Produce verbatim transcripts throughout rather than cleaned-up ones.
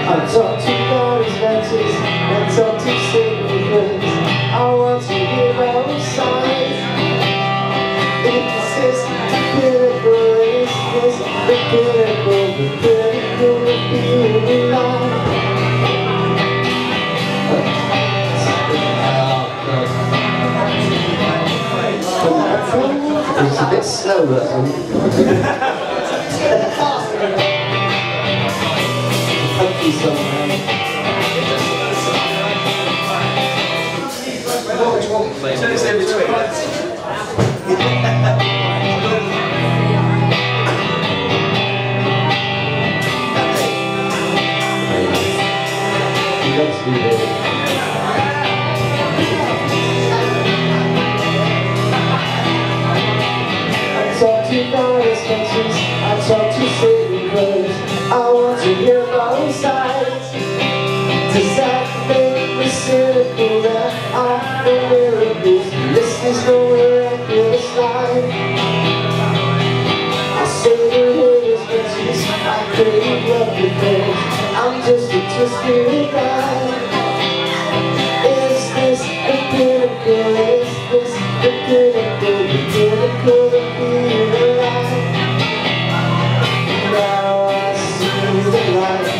I talk to Paris lenses and talk to cigarettes. I want to hear both sides. If this is the pinnacle, is this the pinnacle, the pinnacle of being alive? It's a bit slow, that one. Funky song, man. Which one? So it's in between. Let's do this. I talk to Paris sketches, I talk to city clothes. I want to hear both sides. Does that make me cynical that I'm the miracles? This is no miraculous life. I say the haters sketches, I crave love with things. I'm just a twisted guy. Is this the pinnacle? Is this the pinnacle? The pinnacle of being alive? Now I see the light.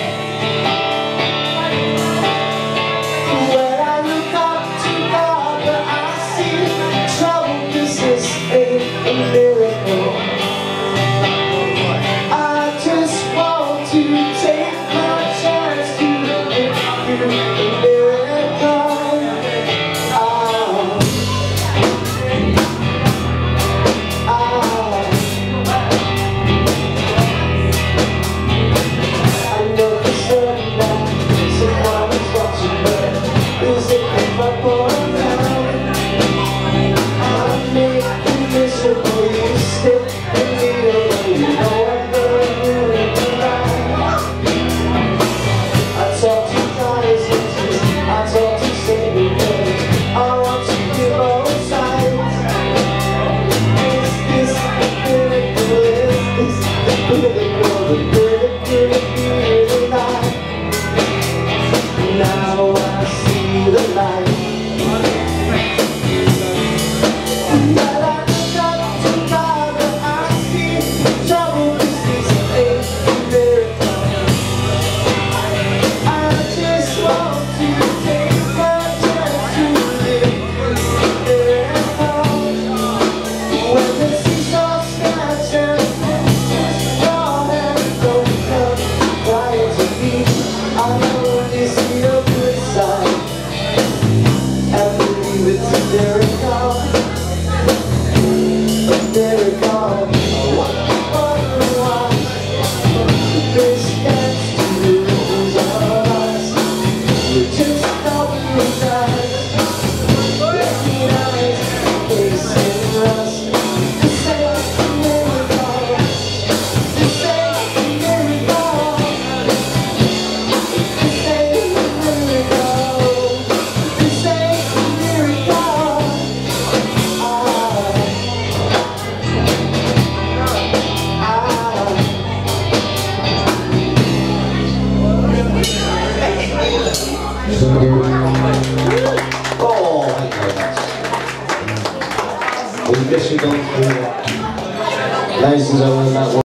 When I look up to God, but I see trouble, 'cause this ain't a miracle. I just want to take my chance to make you a miracle. Oh. Now I see the light. But I look up to God, but I see trouble. This is a miracle. I just want to take my chance to live a miracle. When the seesaw snaps and the your hands don't come quiet to me, I know this is your good side. I believe it's a miracle, a miracle. I wonder why this gets to lose our eyes. We're just a couple of guys, looking eyes, facing us. This ain't a miracle. This ain't a miracle. This ain't a miracle. This ain't a miracle. Ah, ah. Oh, thank you very much. We've just gone through, ladies and gentlemen, that